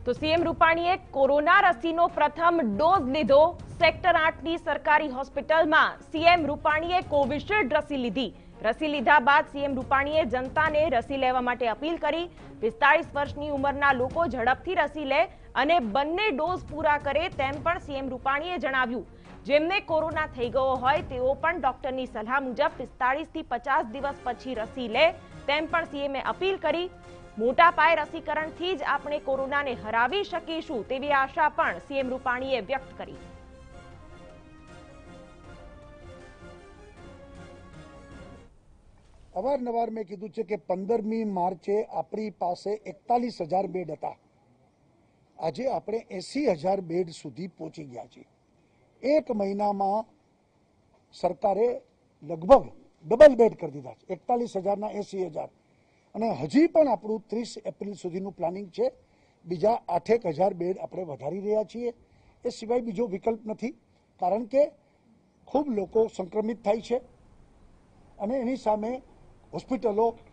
તો સીએમ રૂપાણીએ કોરોના રસીનો પ્રથમ ડોઝ લીધો। સેક્ટર 8ની સરકારી હોસ્પિટલમાં સીએમ રૂપાણીએ કોવિશિલ્ડ રસી લીધી। રસી લીધા બાદ સીએમ રૂપાણીએ જનતાને રસી લેવા માટે અપીલ કરી। 45 વર્ષની ઉંમરના લોકો ઝડપથી રસી લે અને બંને ડોઝ પૂરા કરે તેમ પણ સીએમ રૂપાણીએ જણાવ્યું। જેમને કોરોના થઈ ગયો હોય તેઓ પણ ડોક્ટરની સલાહ મુજબ 45 થી 50 દિવસ પછી રસી લે તેમ પણ સીએમએ અપીલ કરી। મોટા પાયે રસીકરણથી જ આપણે કોરોનાને હરાવી શકીશું તેવી આશા પણ સીએમ રૂપાણીએ વ્યક્ત કરી। અવારનવાર મેં કીધું છે કે 15મી માર્ચે આપણી પાસે 41,000 બેડ હતા। આજે આપણે 80,000 બેડ સુધી પહોંચી ગયા છીએ। એક મહિનામાં સરકારે લગભગ ડબલ બેડ કરી દીધા છે, 41,000ના 80,000, અને હજી પણ આપણું 30 એપ્રિલ સુધીનું પ્લાનિંગ છે। બીજા 8,000 બેડ આપણે વધારી રહ્યા છીએ। એ સિવાય બીજો વિકલ્પ નથી, કારણ કે ખૂબ લોકો સંક્રમિત થાય છે અને એની સામે હોસ્પિટલો